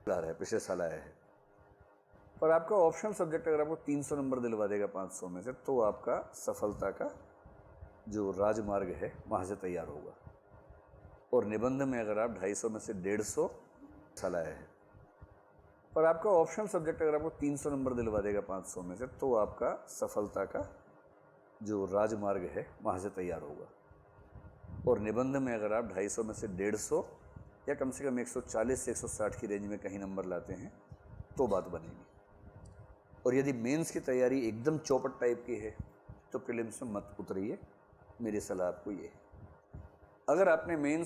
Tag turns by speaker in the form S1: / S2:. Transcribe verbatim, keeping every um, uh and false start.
S1: ला रहा है, पिछले साल आया है, पर आपका ऑप्शनल सब्जेक्ट अगर आपको तीन सौ नंबर दिलवा देगा पाँच सौ में से, तो आपका सफलता का जो राजमार्ग है वहाँ से तैयार होगा। और निबंध में अगर आप ढाई सौ में से डेढ़ सौ साल आया है, पर आपका ऑप्शनल सब्जेक्ट अगर आपको तीन सौ नंबर दिलवा देगा पाँच सौ में से, तो आपका सफलता का जो राजमार्ग है वहाँ से तैयार होगा। और निबंध में अगर आप ढाई सौ में से डेढ़ सौ या कम से कम एक सौ चालीस से एक सौ साठ की रेंज में कहीं नंबर लाते हैं तो बात बनेगी। और यदि मेंस की तैयारी एकदम चौपट टाइप की है तो प्रीलिम्स में मत उतरिए, मेरी सलाह आपको ये है। अगर आपने मेंस